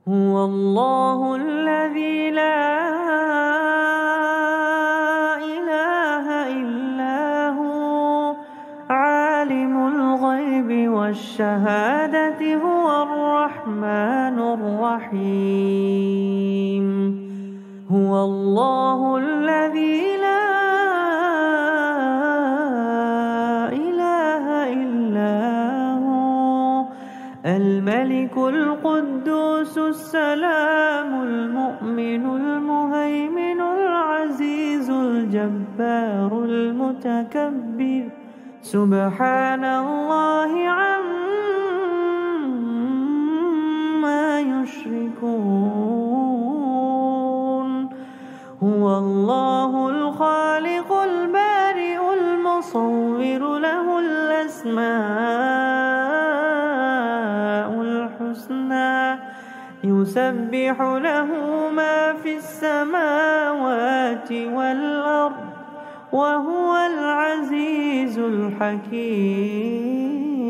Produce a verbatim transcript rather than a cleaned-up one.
هو الله الذي لا إله إلا هو عالم الغيب والشهادة هو الرحمن الرحيم هو الله الذي لا إله إلا هو الملك القدوس السلام المؤمن المهيمن العزيز الجبار المتكبر سبحان الله عما يشركون هو الله الخالق البارئ المصور له الأسماء الحسنى يسبح له ما في السماوات والأرض وهو العزيز الحكيم.